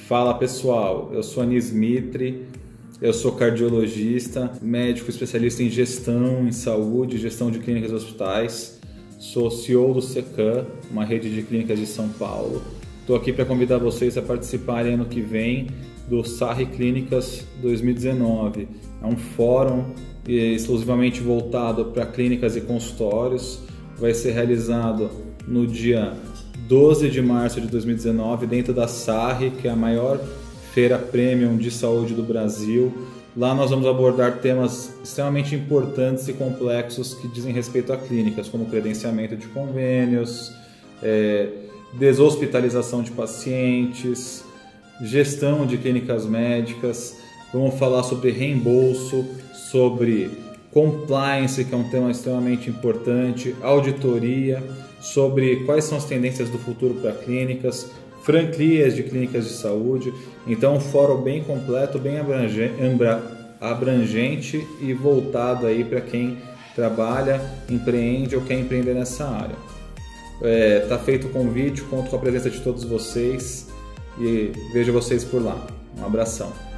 Fala pessoal, eu sou Anis Mitri, eu sou cardiologista, médico especialista em gestão em saúde, gestão de clínicas e hospitais. Sou CEO do Secan, uma rede de clínicas de São Paulo. Estou aqui para convidar vocês a participarem ano que vem do Sarri Clínicas 2019. É um fórum exclusivamente voltado para clínicas e consultórios. Vai ser realizado no dia 12 de março de 2019 dentro da Sarri, que é a maior feira premium de saúde do Brasil. Lá nós vamos abordar temas extremamente importantes e complexos que dizem respeito a clínicas, como credenciamento de convênios, deshospitalização de pacientes, gestão de clínicas médicas. Vamos falar sobre reembolso, sobre compliance, que é um tema extremamente importante, auditoria, sobre quais são as tendências do futuro para clínicas, franquias de clínicas de saúde. Então, um fórum bem completo, bem abrangente e voltado aí para quem trabalha, empreende ou quer empreender nessa área. Tá feito o convite, conto com a presença de todos vocês e vejo vocês por lá. Um abração.